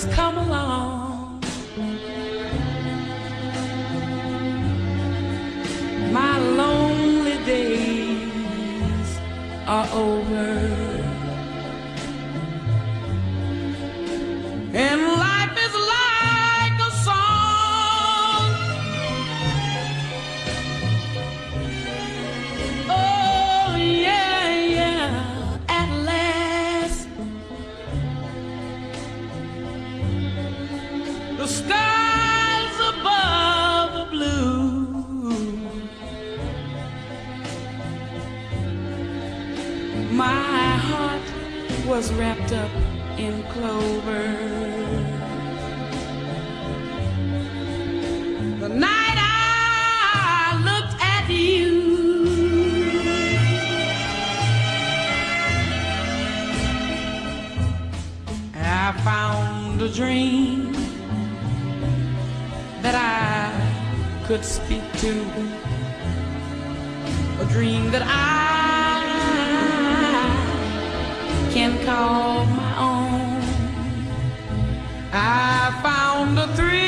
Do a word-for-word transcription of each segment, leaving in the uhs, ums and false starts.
has come along. My lonely days are over, and life is like a song. Oh yeah, yeah, at last the skies above are blue. My heart was wrapped up in clover. The night I looked at you, I found a dream that I could speak to, a dream that I can call my own. I found a thrill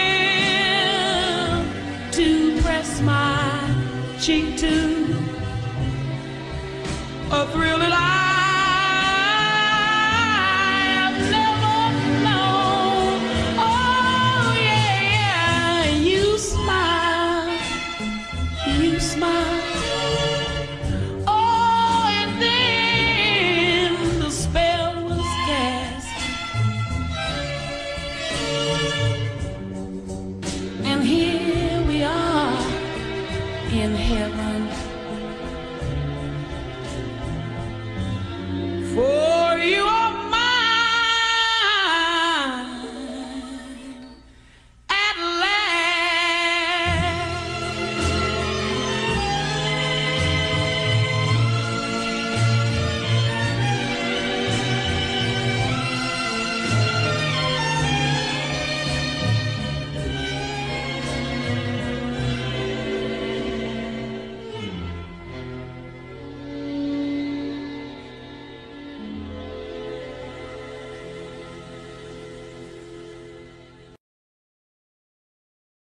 to press my cheek to, a thrill that